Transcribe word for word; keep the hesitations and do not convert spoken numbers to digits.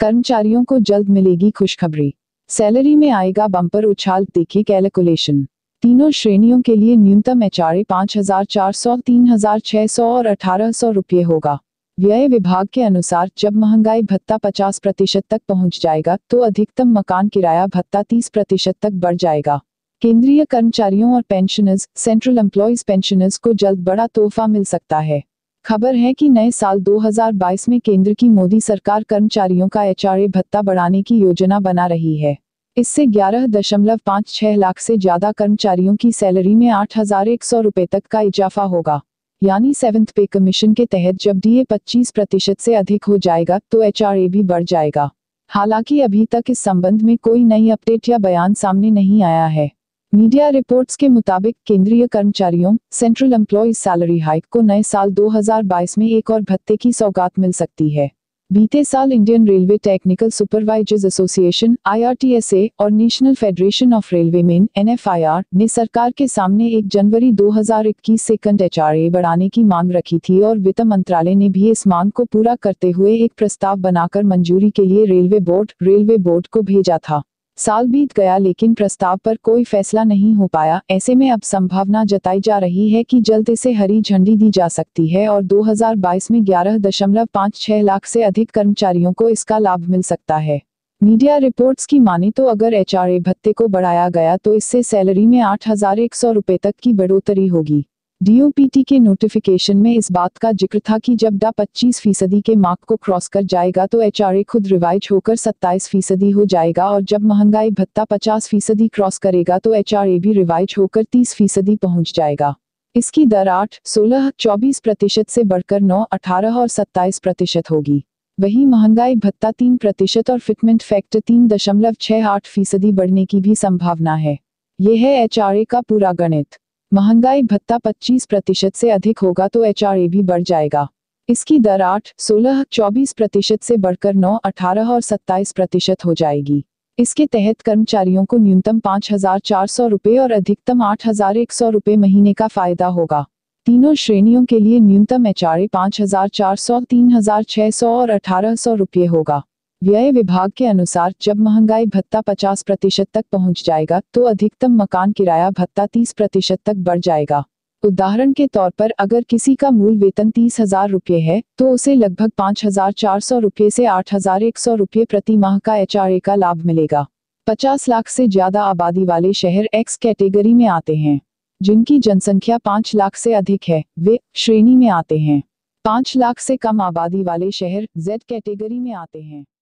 कर्मचारियों को जल्द मिलेगी खुशखबरी। सैलरी में आएगा बम्पर उछाल, देखिए कैलकुलेशन। तीनों श्रेणियों के लिए न्यूनतम एचआरए पाँच हजार चार सौ, तीन हजार छह सौ और अठारह सौ रुपये होगा। व्यय विभाग के अनुसार जब महंगाई भत्ता पचास प्रतिशत तक पहुंच जाएगा तो अधिकतम मकान किराया भत्ता तीस प्रतिशत तक बढ़ जाएगा। केंद्रीय कर्मचारियों और पेंशनर्स, सेंट्रल एम्प्लॉयज पेंशनर्स को जल्द बड़ा तोहफा मिल सकता है। खबर है कि नए साल दो हज़ार बाईस में केंद्र की मोदी सरकार कर्मचारियों का एचआरए भत्ता बढ़ाने की योजना बना रही है। इससे ग्यारह दशमलव पाँच छह लाख से ज्यादा कर्मचारियों की सैलरी में आठ हजार एक सौ रुपये तक का इजाफा होगा। यानी सेवंथ पे कमीशन के तहत जब डीए पच्चीस प्रतिशत से अधिक हो जाएगा तो एचआरए भी बढ़ जाएगा। हालांकि अभी तक इस संबंध में कोई नई अपडेट या बयान सामने नहीं आया है। मीडिया रिपोर्ट्स के मुताबिक केंद्रीय कर्मचारियों, सेंट्रल एम्प्लॉयज सैलरी हाइक को नए साल दो हज़ार बाईस में एक और भत्ते की सौगात मिल सकती है। बीते साल Indian railway technical supervisors association I R T S A और national federation of railwaymen N F I R ने सरकार के सामने एक जनवरी दो हज़ार इक्कीस से सेकंड एचआरए बढ़ाने की मांग रखी थी और वित्त मंत्रालय ने भी इस मांग को पूरा करते हुए एक प्रस्ताव बनाकर मंजूरी के लिए रेलवे बोर्ड रेलवे बोर्ड को भेजा था। साल बीत गया लेकिन प्रस्ताव पर कोई फैसला नहीं हो पाया। ऐसे में अब संभावना जताई जा रही है कि जल्द इसे हरी झंडी दी जा सकती है और दो हज़ार बाईस में ग्यारह दशमलव पाँच छह लाख से अधिक कर्मचारियों को इसका लाभ मिल सकता है। मीडिया रिपोर्ट्स की माने तो अगर एचआरए भत्ते को बढ़ाया गया तो इससे सैलरी में आठ हजार एक सौ रुपये तक की बढ़ोतरी होगी। डीओपीटी के नोटिफिकेशन में इस बात का जिक्र था कि जब डा पच्चीस फीसदी के मार्क को क्रॉस कर जाएगा तो एचआरए खुद रिवाइज होकर सत्ताईस फीसदी हो जाएगा और जब महंगाई भत्ता पचास फीसदी क्रॉस करेगा तो एचआरए भी रिवाइज होकर तीस फीसदी पहुंच जाएगा। इसकी दर आठ, सोलह, चौबीस प्रतिशत से बढ़कर नौ, अठारह और सत्ताईस प्रतिशत होगी। वहीं महंगाई भत्ता तीन प्रतिशत और फिटमेंट फैक्टर तीन दशमलव छह आठ फीसदी बढ़ने की भी संभावना है। यह है एचआरए का पूरा गणित। महंगाई भत्ता पच्चीस प्रतिशत से अधिक होगा तो एचआरए भी बढ़ जाएगा। इसकी दर आठ, सोलह, चौबीस प्रतिशत से बढ़कर नौ, अठारह और सत्ताईस प्रतिशत हो जाएगी। इसके तहत कर्मचारियों को न्यूनतम पाँच हजार चार सौ रुपये और अधिकतम आठ हजार एक सौ रुपये महीने का फायदा होगा। तीनों श्रेणियों के लिए न्यूनतम एचआरए पाँच हजार चार सौ, तीन हजार छह सौ और अठारह सौ रुपये होगा। व्यय विभाग के अनुसार जब महंगाई भत्ता पचास प्रतिशत तक पहुंच जाएगा तो अधिकतम मकान किराया भत्ता तीस प्रतिशत तक बढ़ जाएगा। उदाहरण के तौर पर अगर किसी का मूल वेतन तीस हजार रुपये है तो उसे लगभग पाँच हजार चार सौ रुपये से आठ हजार एक सौ रुपये प्रति माह का एचआरए का लाभ मिलेगा। पचास लाख से ज्यादा आबादी वाले शहर एक्स कैटेगरी में आते हैं। जिनकी जनसंख्या पाँच लाख से अधिक है वे श्रेणी में आते हैं। पाँच लाख से कम आबादी वाले शहर जेड कैटेगरी में आते हैं।